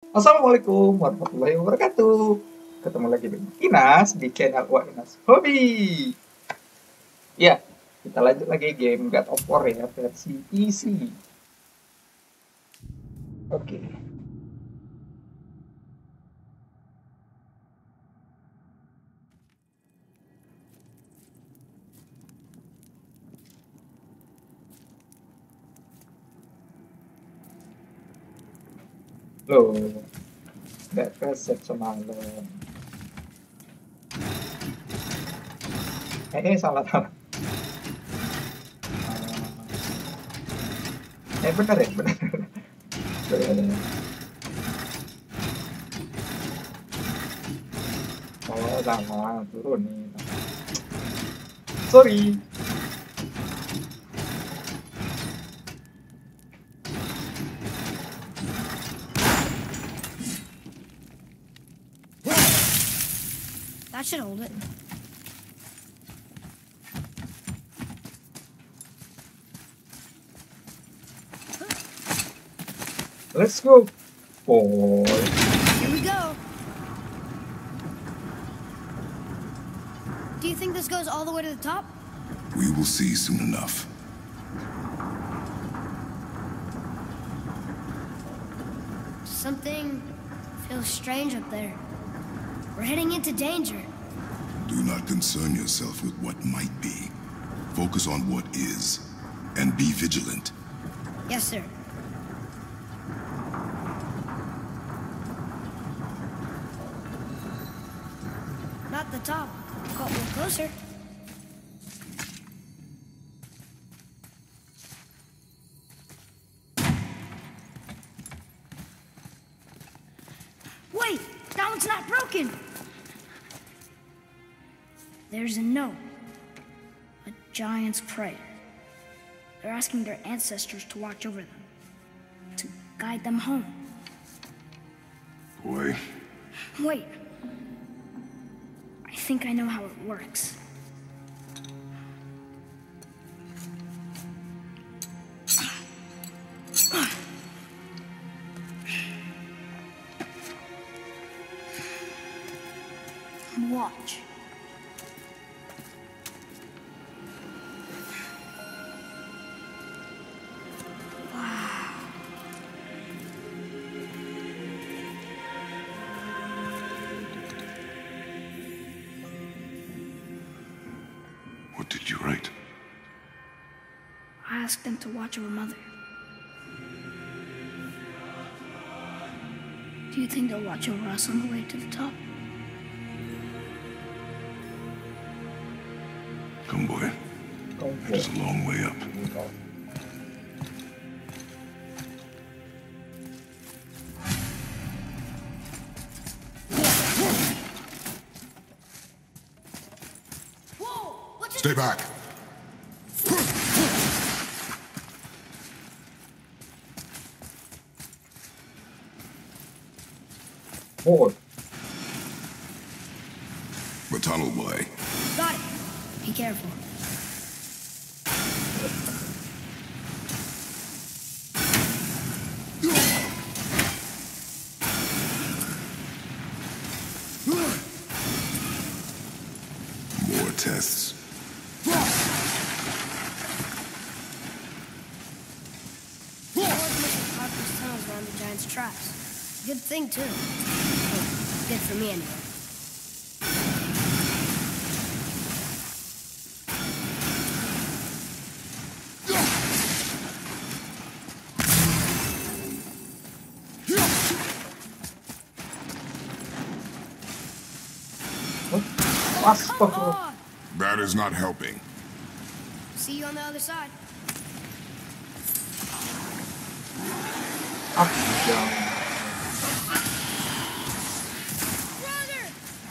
Assalamualaikum warahmatullahi wabarakatuh. Ketemu lagi dengan Inas di channel Wah Inas Hobi. Ya, kita lanjut lagi game God of War ya versi PC. Oke. Loh, nggak reset semalam. Salah salah. Benar ya, benar. Benar. Oh, sama turun nih. Sorry. That should hold it. Let's go. Boy. Here we go. Do you think this goes all the way to the top? We will see soon enough. Something feels strange up there. We're heading into danger. Do not concern yourself with what might be. Focus on what is, and be vigilant. Yes, sir. Not the top, but we're closer. Wait, that one's not broken. There's a note. A giant's prayer. They're asking their ancestors to watch over them, to guide them home. Boy, Wait. I think I know how it works. Watch. what did you write? I asked them to watch over Mother. Do you think they'll watch over us on the way to the top? Come, boy. It is a long way up. Whoa! What's Stay back. Boy. The tunnel, boy. Got it. Be careful. More tests. No one's missing Parker's tunnels around the giant's traps. Good thing, too. Oh, good for me, anyway. Astagfirullah. On! That is not helping. See you on the other side. Jangan. Brother!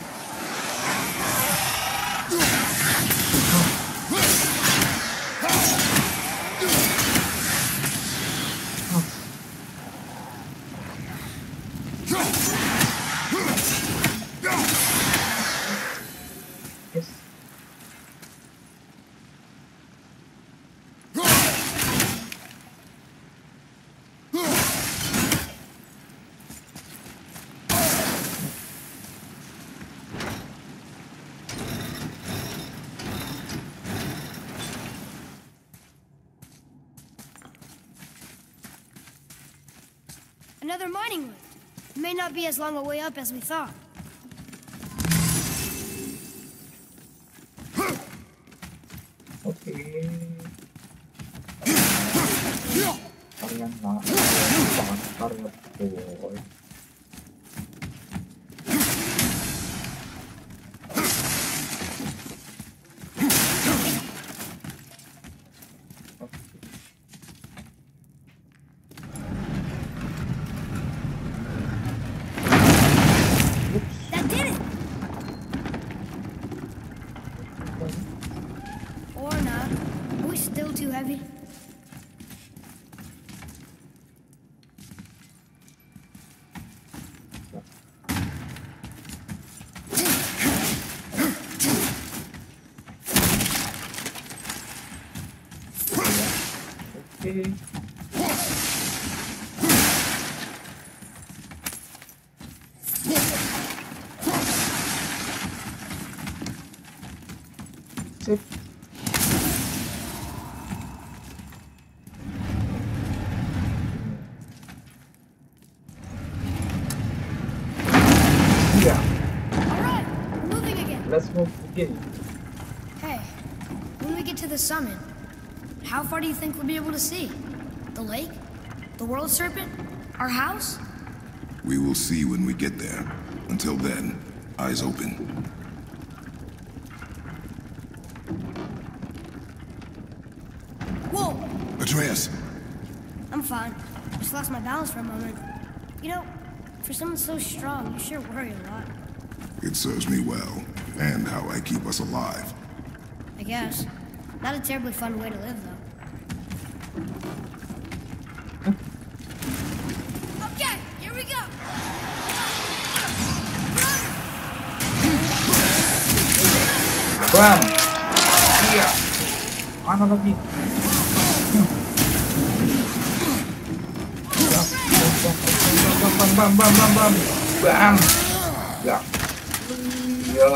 Yes. another mining lift. It may not be as long a way up as we thought. Oke. Kalian lah. Bakar ya, boy. That did it! Or not. Are we still too heavy? Oke. Sip. Iya, Alright, we're moving again. let's move again. Hey, when we get to the summit, how far do you think we'll be able to see? The lake? The world serpent? Our house? We will see when we get there. Until then, eyes open. Whoa! Atreus! I'm fine. Just lost my balance for a moment. You know, for someone so strong, you sure worry a lot. It serves me well, and how I keep us alive. I guess. Not a terribly fun way to live, though. Okay, here we go! Bam. Iya. Mana lagi? Bam, bam, bam, bam, bam. Bam. Ya. Yo.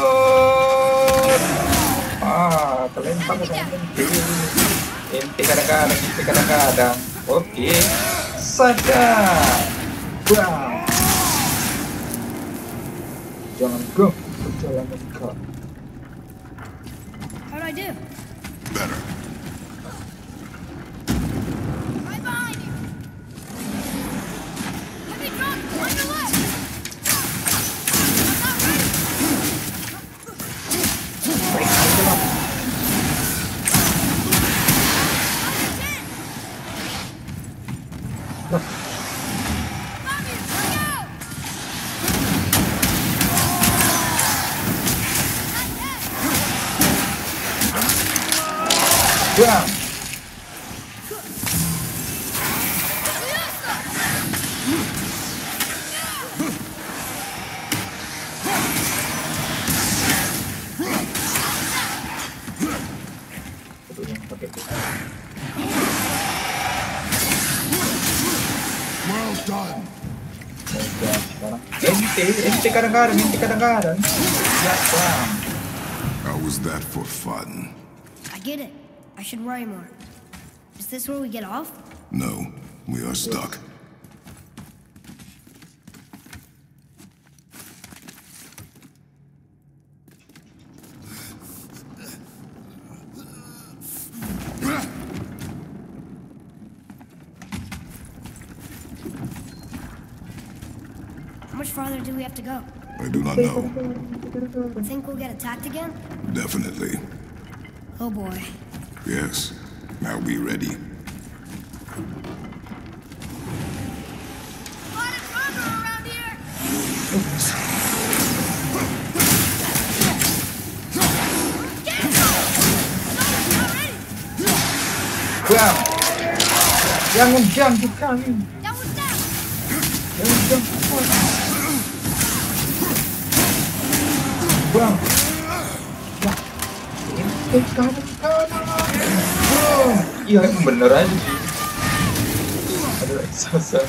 Kelempar ke sana. Inti kadang-kadang. Oke. Sadar. Bam. Jangan go perjalanan kau. How'd I do? Better. Right behind you! Heavy drop! On your left! I'm not ready! Bobby, look out! Bam. Itu yang pakai itu. Well done. Udah, sekarang ente kadang-kadang. Ya, bam. How was that for fun? I get it. I should worry more. Is this where we get off? No, we are stuck. How much farther do we have to go? I do not know. Think we'll get attacked again? Definitely. Oh boy. Yes. Now be ready. A lot of trouble around here! Bam. Jangan ganggu kami. That was that! Jangan ganggu kami. Bam. Ya. Ente kadang-kadang. Bam. Iya, emang bener aja sih. Aduh, susah.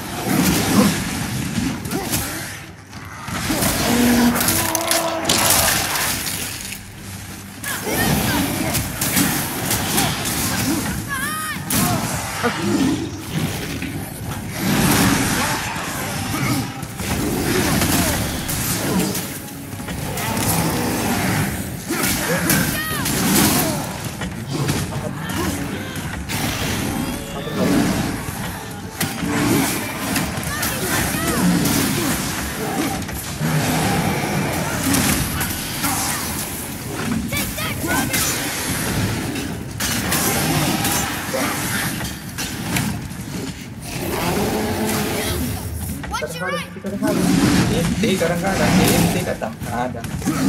Inti kadang-kadang, inti kadang-kadang.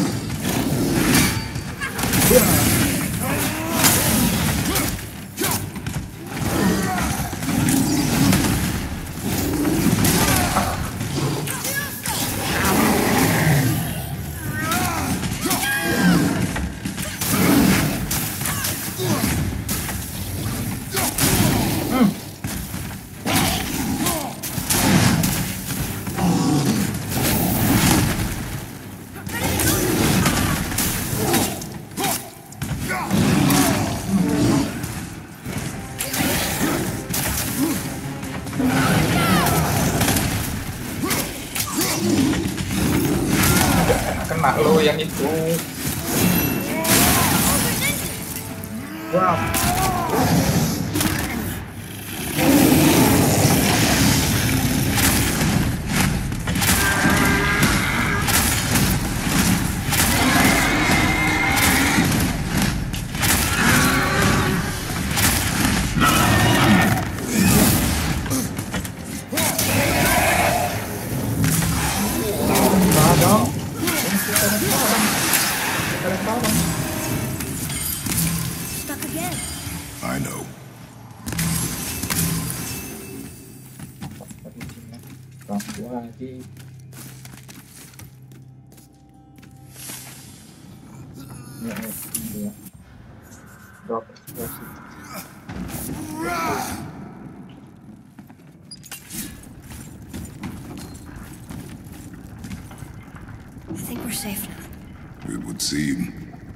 Kena lo yang itu. Wow. Stuck again. I know. Lagi. Ya. Drop explosive. I think we're safe now. It would seem.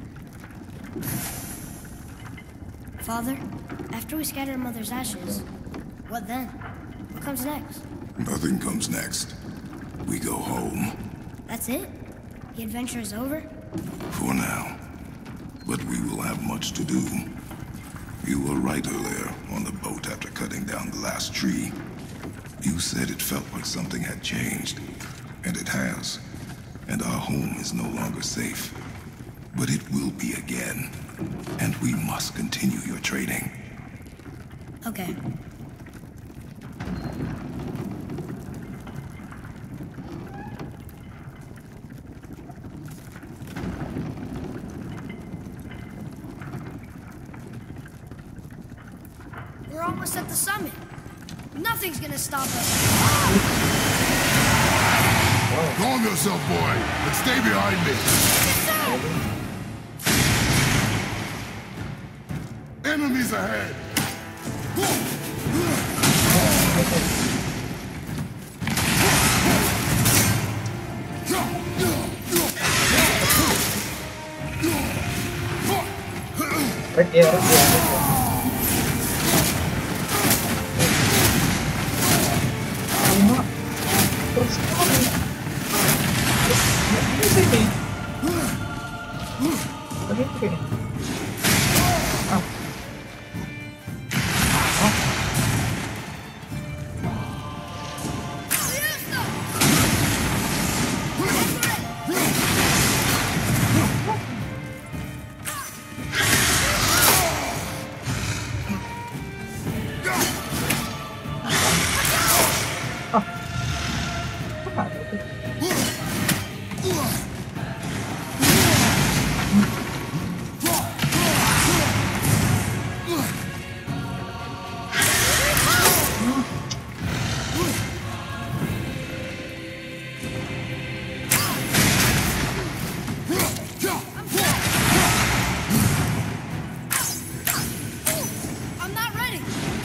Father, after we scatter Mother's ashes, what then? What comes next? Nothing comes next. We go home. That's it? The adventure is over? For now. But we will have much to do. You were right earlier on the boat after cutting down the last tree. You said it felt like something had changed. And it has. And our home is no longer safe. But it will be again. And we must continue your training. Okay. We're almost at the summit. Nothing's gonna stop us. Calm yourself, boy, and stay behind me. Enemies ahead. Right here. I'm not ready.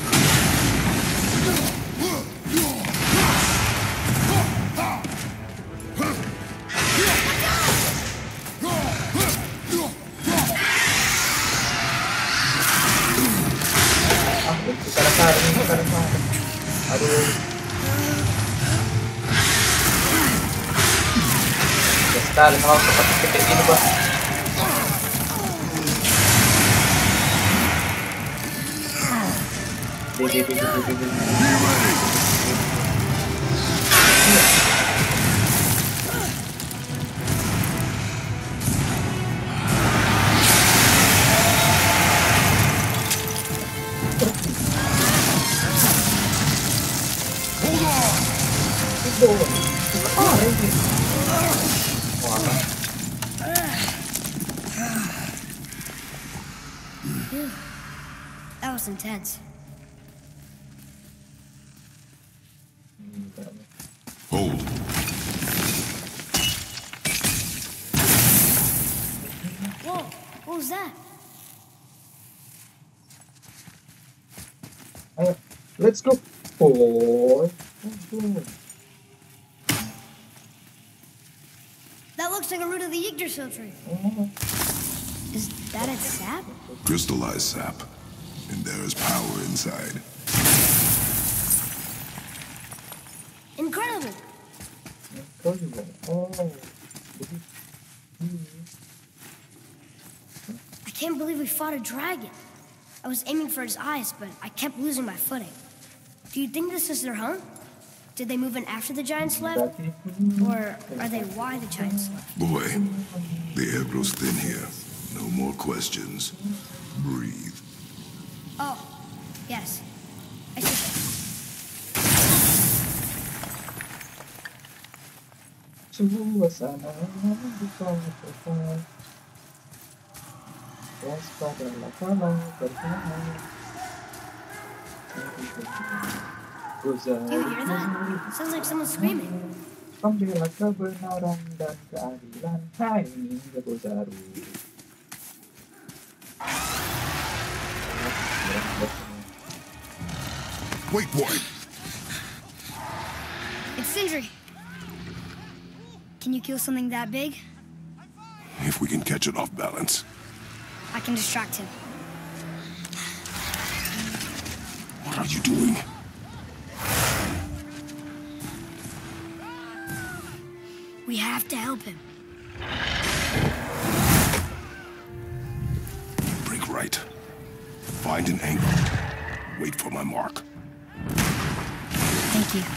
Aduh. Ya sekali kalau seperti kayak gini, Bang. lagi. Wah. That was intense. Hold. Whoa, what was that? Ayo, let's go. Oh. That looks like a root of the Yggdrasil tree. Is that its sap? Crystallized sap. And there is power inside. Incredible. Oh. I can't believe we fought a dragon. I was aiming for his eyes, but I kept losing my footing. Do you think this is their home? Did they move in after the giants left? Or are they why the giants left? Boy, the air grows thin here. No more questions. Breathe. Oh, yes. I see. Suasana bukan tepat. Waspadalah kalau bertahan. Do you hear that? Sounds like someone screaming. Pembela kebenaran dan keadilan. Hai, Gozaru. Wait, boy. It's Sindri. Can you kill something that big? If we can catch it off balance. I can distract him. What are you doing? We have to help him. Break right. Find an angle. Wait for my mark. Thank you.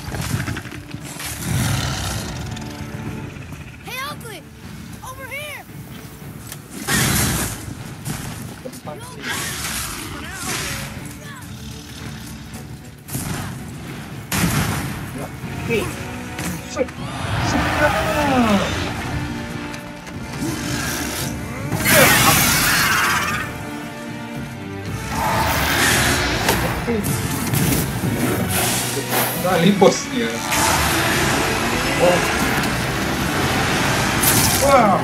Hey, Oakley! Over here! Kali bosnya. Oh. Wow.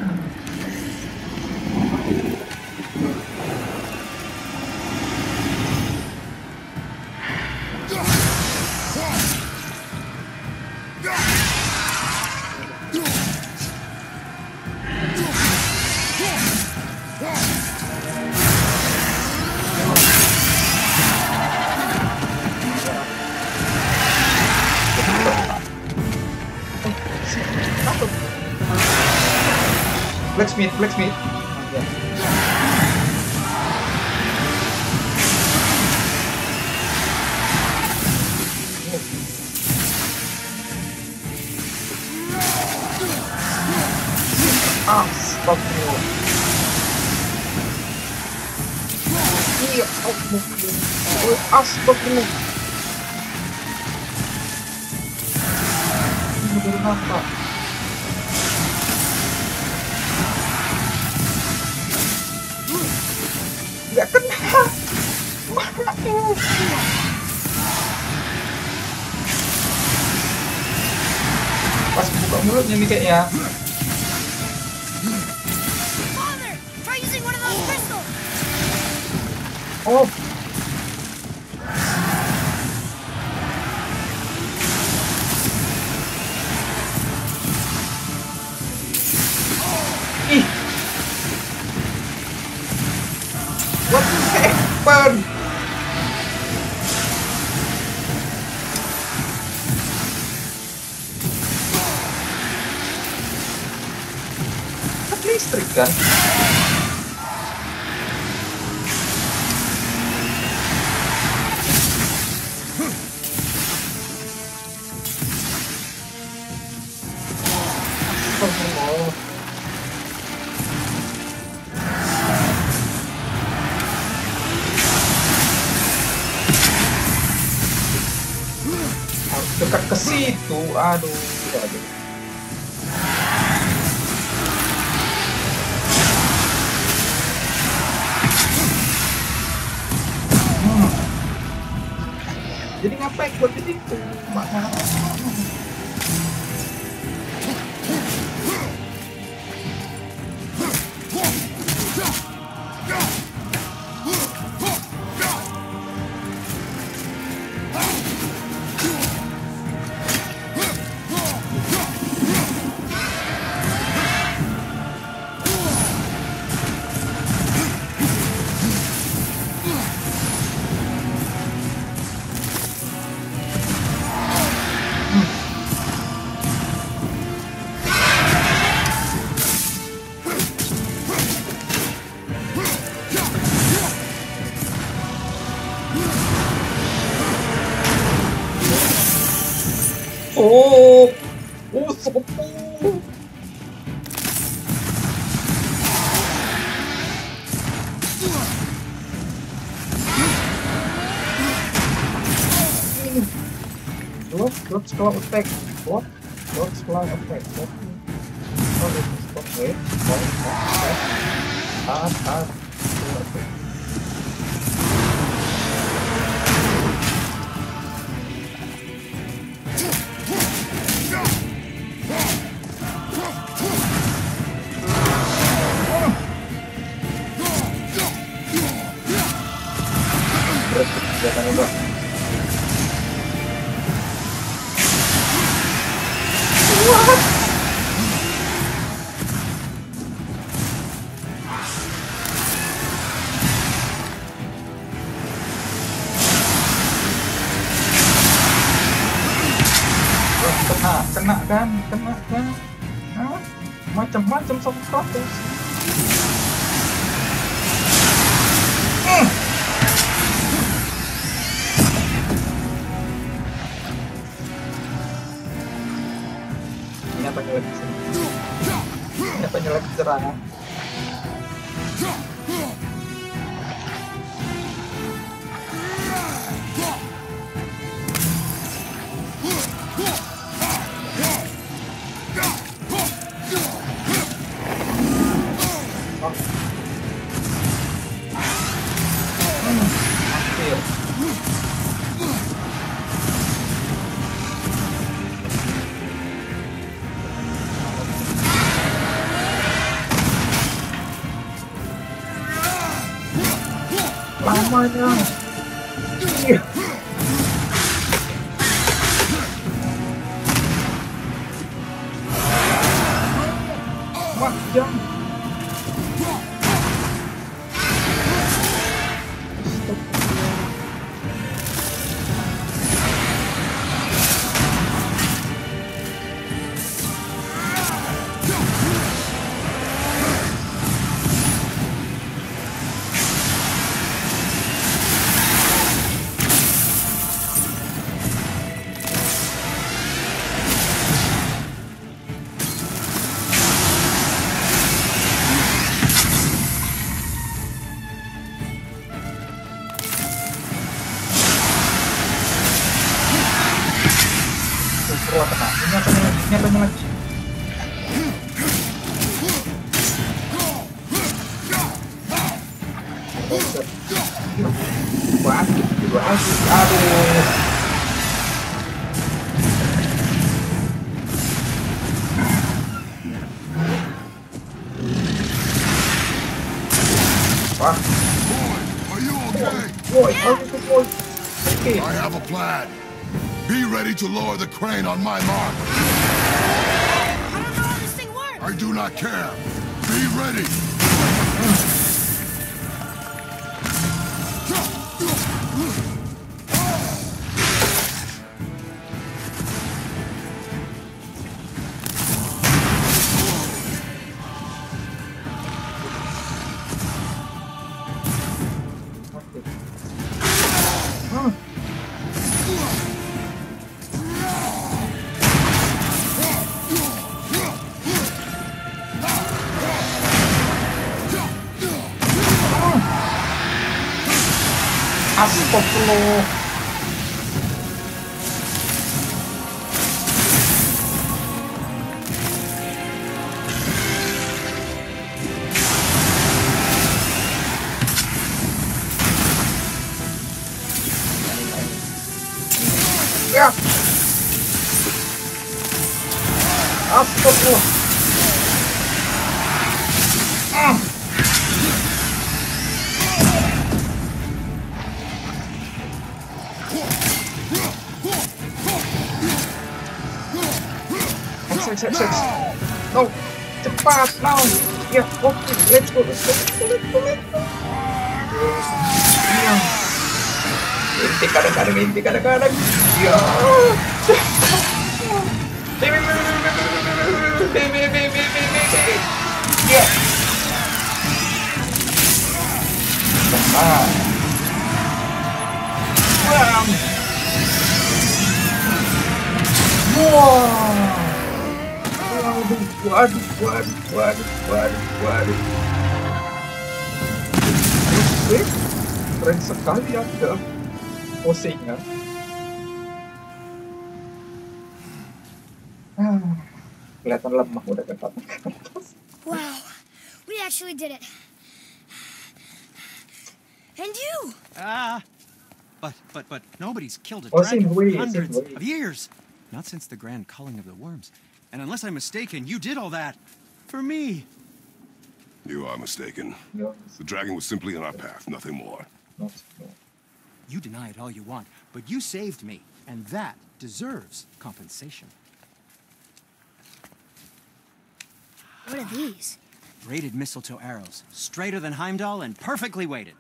Blacksmith. Astagfirullah. Iya, astagfirullah. Ini dari apa? Gak kena. Pas buka mulutnya nih kayaknya. Father, try using one of those crystals. Oh. Ih. What happened? Kan listrik kan? Astagfirullah. Dekat ke situ, aduh. spek buat di situ. Mana? Oh, sopo. Drop setelah attack. What? Drop setelah attack. What? Oh, stop. Wait. Kelihatan bro. Kena kan? Hah? Macam-macam sama status. Ini apa nyelek serangan? Lamanya. Wah, jam. Ini apanya lagi? Aduh. Wah. Are you okay? Boy, okay. I have a plan. Be ready to lower the crane on my mark. I don't know how this thing works. I do not care. Be ready. Astagfirullah. X. No, cepat, now. Ya, oke, let's go. Inti kadang-kadang. Ya. Ya. Cepat. Bam. Wow. Waduh. Keren sekali Anda posenya. Kelihatan lemah udah ke atas. Wow, we actually did it. And you! But nobody's killed a dragon in hundreds of years. Not since the grand culling of the worms. And unless I'm mistaken, you did all that for me. You are mistaken. The dragon was simply in our path, nothing more. You deny it all you want, but you saved me, and that deserves compensation. What are these? Braided mistletoe arrows, straighter than Heimdall and perfectly weighted.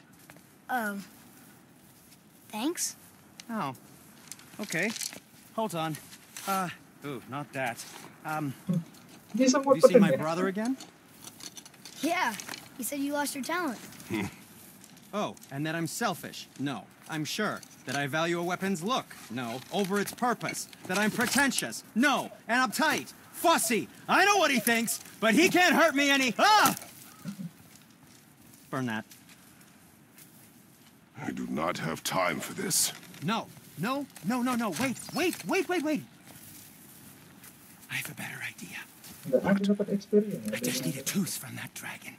Thanks? Oh, okay. Hold on. Ooh, not that. Have you seen my brother again? Yeah, he said you lost your talent. Oh, and that I'm selfish? No, I'm sure. That I value a weapon's look? No, over its purpose. That I'm pretentious? No, and uptight, fussy. I know what he thinks, but he can't hurt me any. Ah! Burn that. I do not have time for this. No. Wait. I have a better idea. I just need a tooth from that dragon.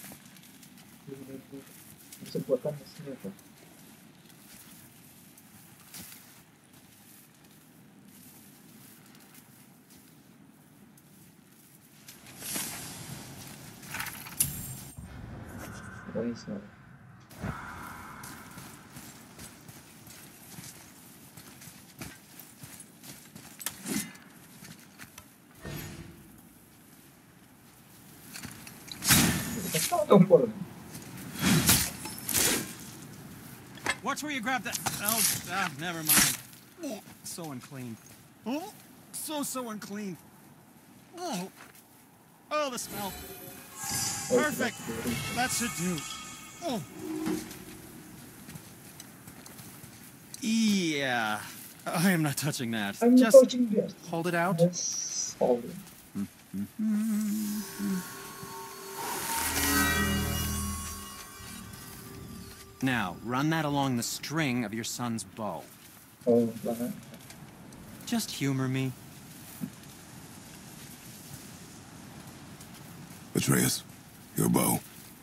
Watch where you grab that. Oh, never mind. Oh, so unclean. Oh, so unclean. Oh, the smell. Perfect. That should do. Oh. Yeah. I am not touching that. Just hold it out. Hold it. Now, run that along the string of your son's bow. Oh, Just humor me. Atreus, your bow.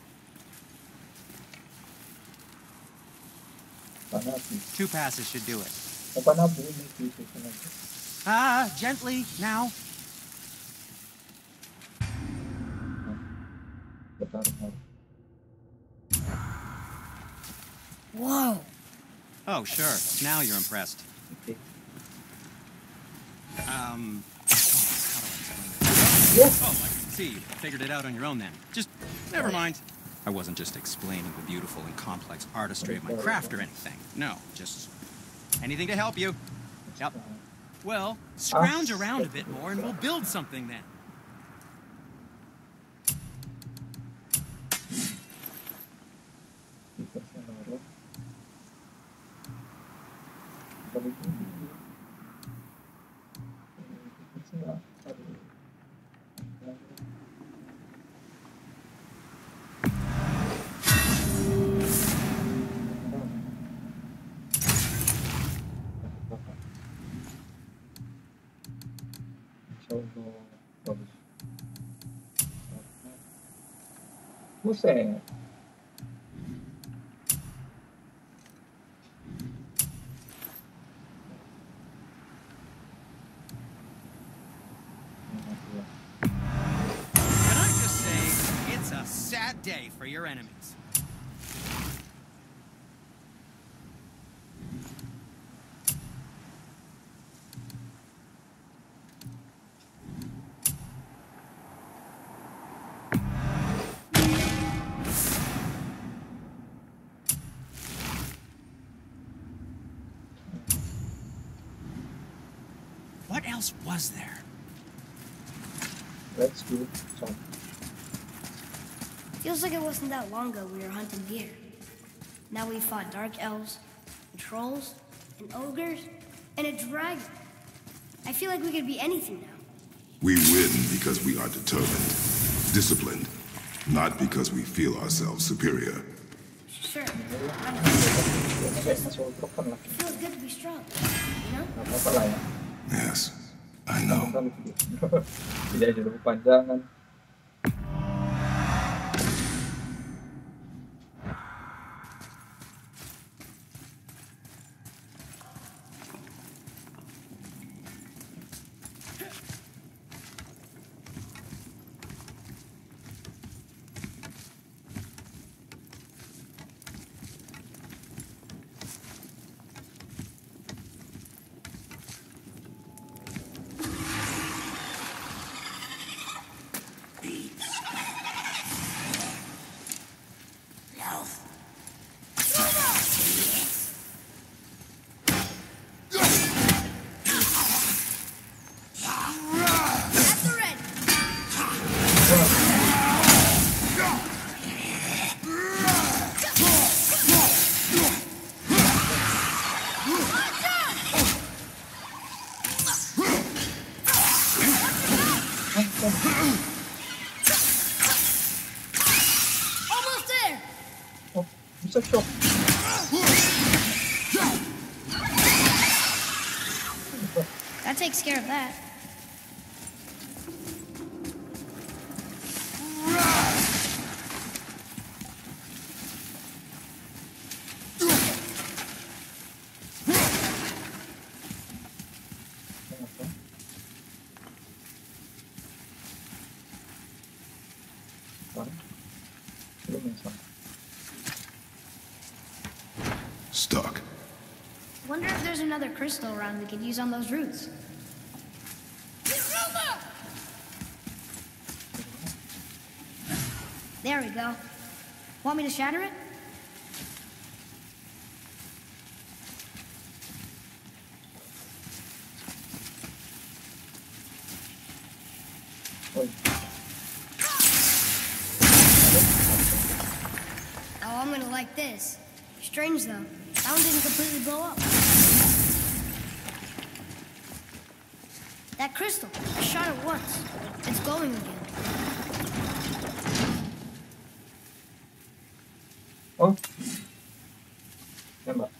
Two passes should do it. Ah, Gently, now. Whoa. Oh, sure. Now you're impressed. Okay. How do I explain it? Oh, I can see. You figured it out on your own then. Just, never mind. I wasn't just explaining the beautiful and complex artistry of my craft or anything. No, just anything to help you. Yep. Well, scrounge around a bit more and we'll build something then. Buset. day for your enemies. What else was there? Let's do some. Feels like it wasn't that long ago we were hunting deer. Now we fought dark elves, and trolls, and ogres, and a dragon. I feel like we could be anything now. We win because we are determined, disciplined, not because we feel ourselves superior. Sure. Kayak masuk broken lah. It feels good to be strong, you know? Nggak apa-apa lah ya. Yes, I know. Tidak ada kepanjangan. Almost there! Oh, bisa shock. That takes care of that. Stuck. Wonder if there's another crystal around we could use on those roots. There we go. Want me to shatter it? Oh, I'm gonna like this. Strange though. That one didn't completely blow up. That crystal, I shot it once. It's glowing again. Oh, nembak.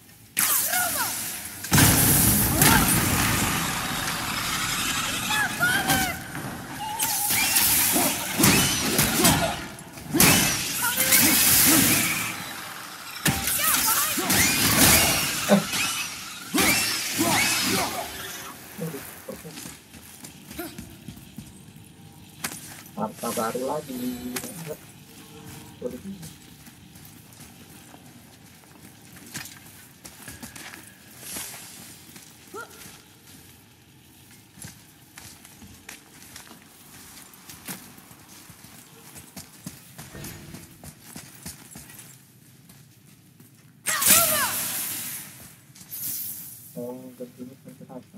Harta baru lagi. Oh, ganti harta.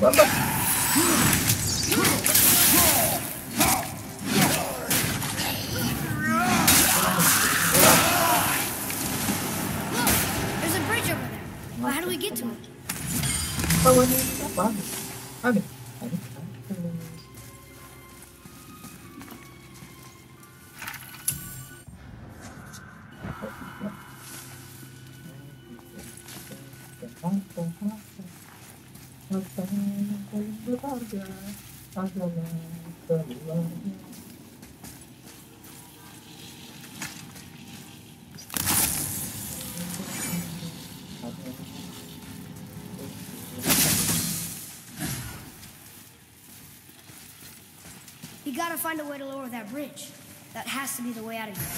Mantap. There's a bridge over there. Well, how do we get to it? Bawahnya ini apa? Aneh. We gotta find a way to lower that bridge. That has to be the way out of here.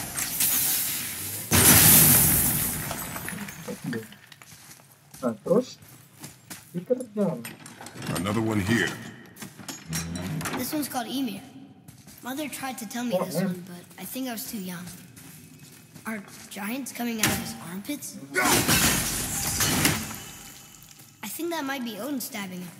Nah, terus dikerja. Another one here. This one's called Emir. Mother tried to tell me this one, but I think I was too young. Are giants coming out of his armpits? I think that might be Odin stabbing him.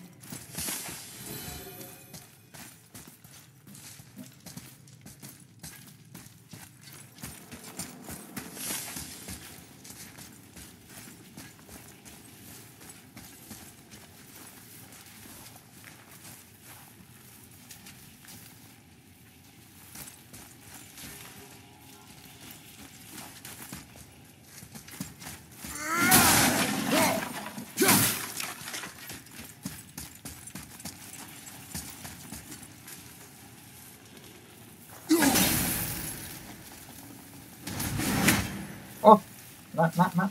Oh, nak.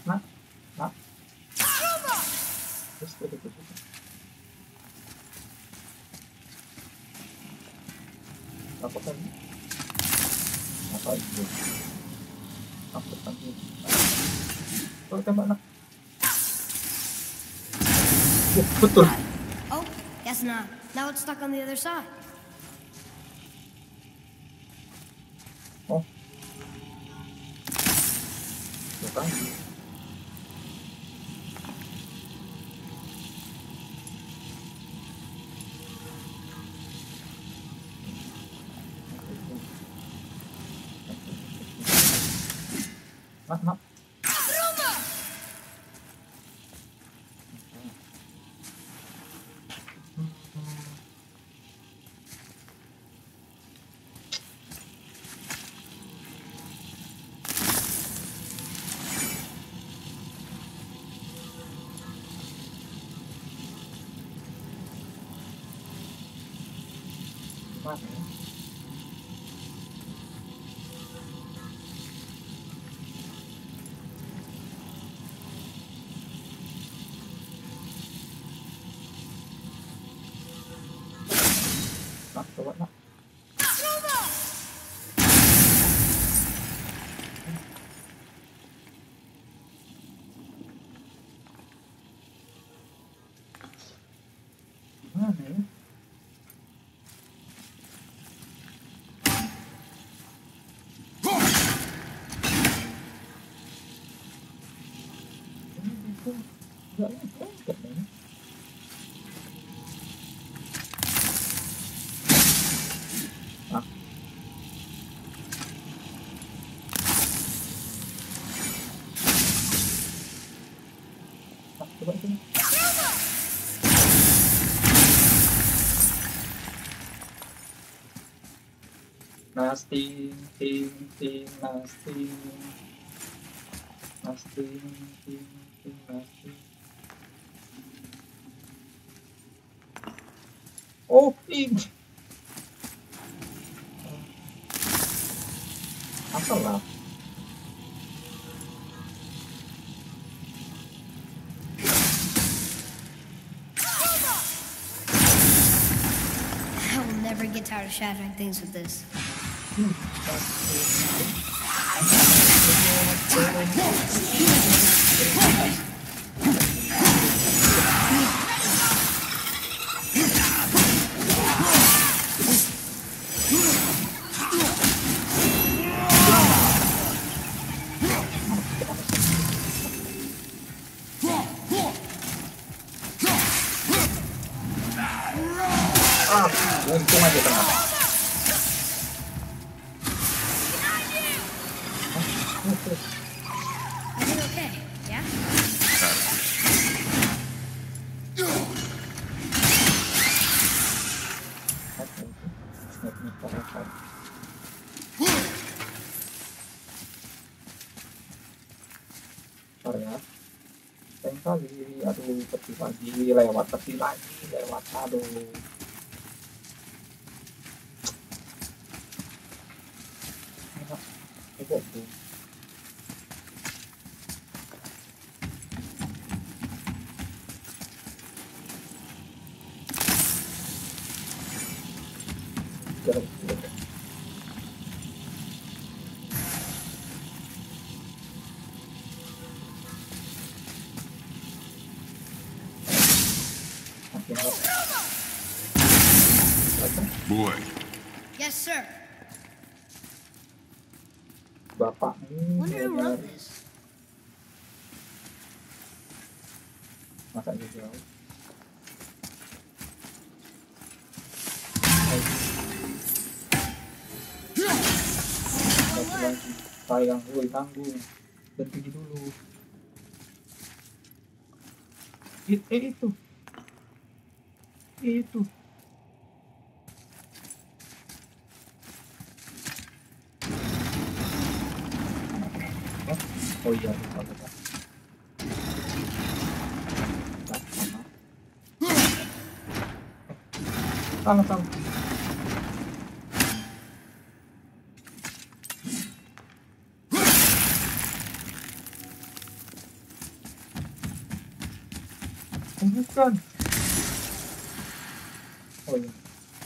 Terus. Apa kan? Apa itu? Apa tadi? Oh, tembak nak. Oh, betul. Oh, guess not. Now it's stuck on the other side. Oh. Bukan. Nak. Mana? Nak, coba nak. Mana ya? Enggak lengkap ini. Ah. Coba sini. Nasting. Oh, ini. Asal lah. I will never get tired of shattering things with this. Untung aja kena. I did okay, yeah? Ya. Sayang kali, aduh, peti lagi, lewat peti lagi, lewat, aduh. Enak, itu tuh. Jalan, jalan. Boy. Yes, sir. Bapakmu Wonder who wrote this. masa jauh. Satu lagi, sayang, woi tanggung, berhenti dulu. Itu. Oh iya, lupa. Sama. Bukan. Oh iya.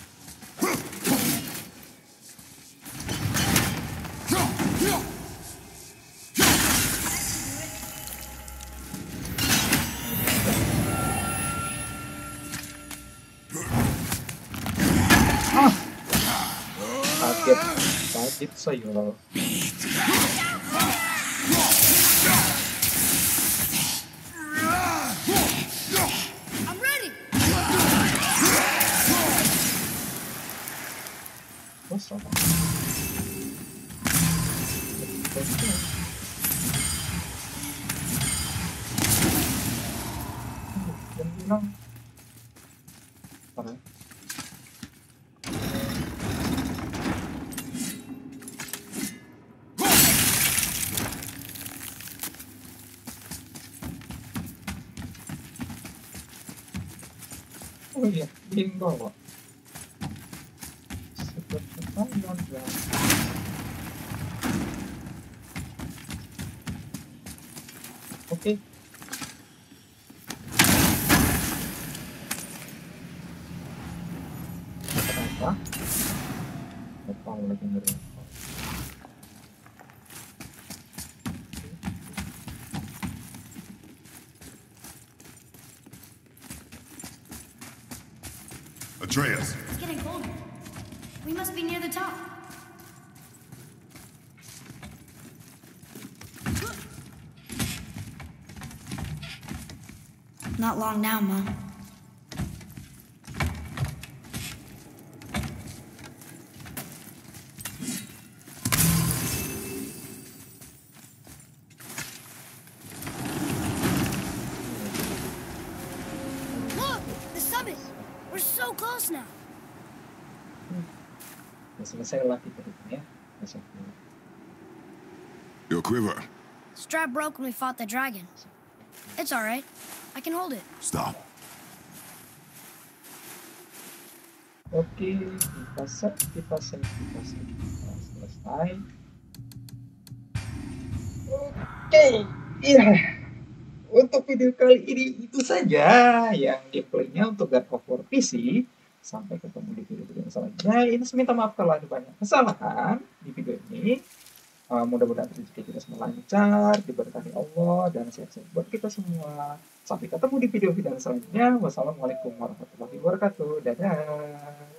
Kaget saya. I'm ready. What's up? Yang bilang apa? Oh iya, bingo. Seperti kalian bilang. Oke. Apa? Apa lagi ngeri? Atreus. It's getting colder. We must be near the top. Not long now, Mom. Look! The summit! We're so close now. Selesai lah kita ya. Your quiver. Strap broke when we fought the dragon. It's all right. I can hold it. Stop. Oke, kita selesai. Oke, iya. Untuk video kali ini itu saja yang gameplaynya untuk God of War PC. Sampai ketemu di video-video selanjutnya. Ini minta maaf kalau ada banyak kesalahan di video ini. Mudah-mudahan rezeki kita semua lancar, diberkati Allah, dan sehat-sehat buat kita semua. Sampai ketemu di video-video selanjutnya. Wassalamualaikum warahmatullahi wabarakatuh. Dadah.